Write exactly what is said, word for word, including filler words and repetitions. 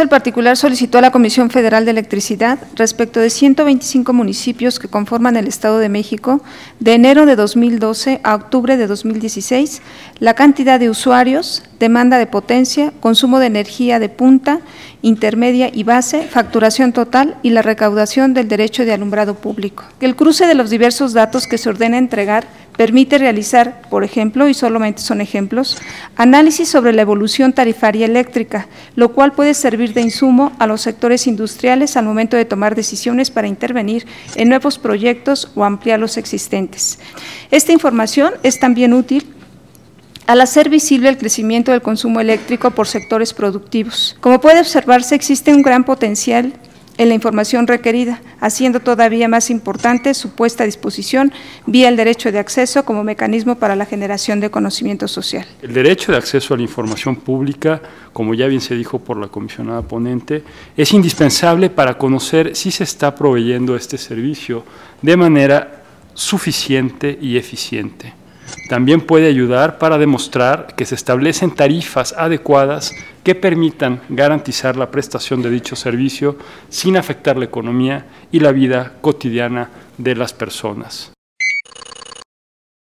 El particular solicitó a la Comisión Federal de Electricidad, respecto de ciento veinticinco municipios que conforman el Estado de México, de enero de dos mil doce a octubre de dos mil dieciséis, la cantidad de usuarios, demanda de potencia, consumo de energía de punta, intermedia y base, facturación total y la recaudación del derecho de alumbrado público. El cruce de los diversos datos que se ordena entregar permite realizar, por ejemplo, y solamente son ejemplos, análisis sobre la evolución tarifaria eléctrica, lo cual puede servir de insumo a los sectores industriales al momento de tomar decisiones para intervenir en nuevos proyectos o ampliar los existentes. Esta información es también útil al hacer visible el crecimiento del consumo eléctrico por sectores productivos. Como puede observarse, existe un gran potencial en la información requerida, haciendo todavía más importante su puesta a disposición vía el derecho de acceso como mecanismo para la generación de conocimiento social. El derecho de acceso a la información pública, como ya bien se dijo por la comisionada ponente, es indispensable para conocer si se está proveyendo este servicio de manera suficiente y eficiente. También puede ayudar para demostrar que se establecen tarifas adecuadas que permitan garantizar la prestación de dicho servicio sin afectar la economía y la vida cotidiana de las personas.